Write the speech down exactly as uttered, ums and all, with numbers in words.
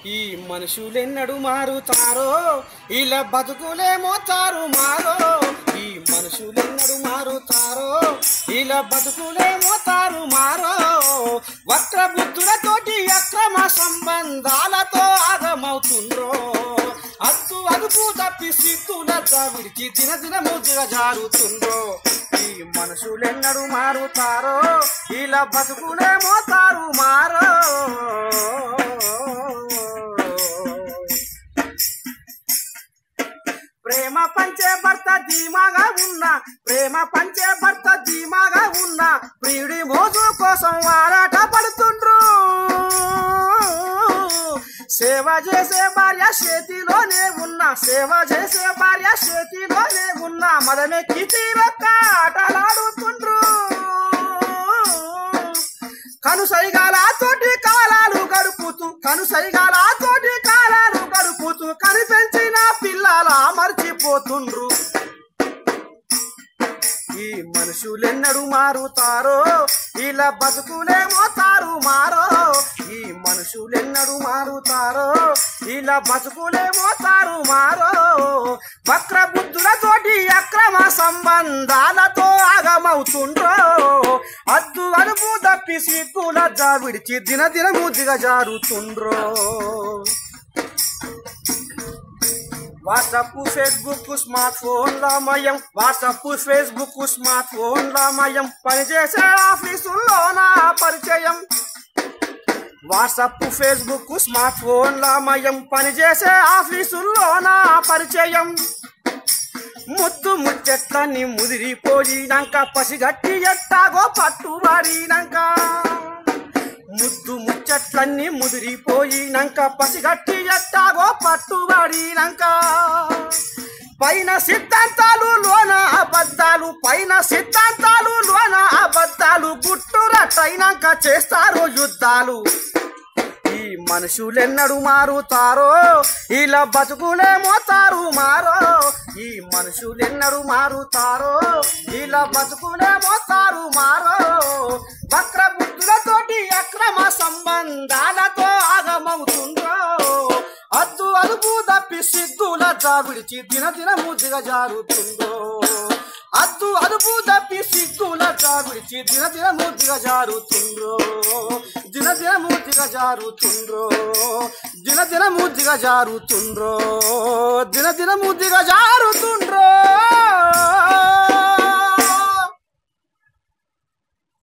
ఈ మనుషులెన్నడు మారుతారో ఇలా బతుకులేమో తారు మారో ఈ మనుషులెన్నడు మారుతారో ఇలా బతుకులేమో తారు మారో వక్ర బుద్ధులతోటి అక్రమ సంబంధాలతో ఆగమవుతుండ్రో అద్దు అదుపు తప్పి సిగ్గుల విడిచి దినదినము దిగజారుతుండ్రో ఈ మనుషులెన్నడు మారుతారో ఇలా బతుకులేమో తారు మారో ప్రేమ పంచే భర్త ధీమాగా ఉన్నా ప్రేమ పంచే భర్త ధీమాగా ఉన్నా ప్రియుడి మోజు కోసం ఆరాట పడుతుండ్రు సేవ చేసే భార్య చేతిలోనే ఉన్నా సేవ చేసే భార్య చేతిలోనే ఉన్నా మదమెక్కి తీరొక్క ఆటలాడుతుండ్రు కనుసైగాలతోటి కాలాలు గడుపుతూ కనుసైగాలతోటి కాలాలు గడుపుతూ కనిపెంచిన పిల్లల మర్చిపోతుండ్రు ఈ మనుషులెన్నడు మారుతారో ఇలా బతుకులేమో తారు మారో ఈ మనుషులెన్నడు మారుతారో ఇలా బతుకులేమో తారు మారో వక్ర బుద్ధులతోటి అక్రమ సంబంధాలతో ఆగమవుతుండ్రో అద్దు అదుపు తప్పి సిగ్గుల విడిచి దినదినము దిగజారుతుండ్రో వాట్సాప్ ఫేస్బుక్ స్మార్ట్ ఫోన్ల మయం వాట్సాప్ ఫేస్బుక్ స్మార్ట్ ఫోన్ల మయం పనిచేసే ఆఫీసుల్లోన పరిచయం వాట్సాప్ ఫేస్బుక్ స్మార్ట్ ఫోన్ల మయం పనిచేసే ఆఫీసుల్లోన పరిచయం ముద్దు ముచ్చట్లన్నీ ముదిరిపోయినాక పసిగట్టి ఎట్టాగో పట్టుబడినాక ముద్దు ముచ్చట్లన్నీ ముదిరిపోయినాక పసిగట్టి ఎట్టాగో పట్టుబడినాక పైన సిద్ధాంతాలు లోన అబద్ధాలు పైన సిద్ధాంతాలు లోన అబద్ధాలు గుట్టురట్టయినాక చేస్తారు యుద్ధాలు ఈ మనుషులెన్నడు మారుతారో ఇలా బతుకులేమో తారు మారో ఈ మనుషులెన్నడు మారుతారో ఇలా బతుకులేమో తారు మారో వక్ర బుద్ధులతోటి అక్రమ సంబంధాలతో ఆగమవుతుండ్రో అద్దు అదుపు తప్పి సిగ్గుల విడిచి దినదినము దిగజారుతుందో అద్దు అదుపు తప్పి సిగ్గుల విడిచి దినదినము దిగజారుతుండ్రో దినదినము దిగజారుతుండ్రో దినదినము దిగజారుతుండ్రో దినదినము దిగజారుతుండ్రో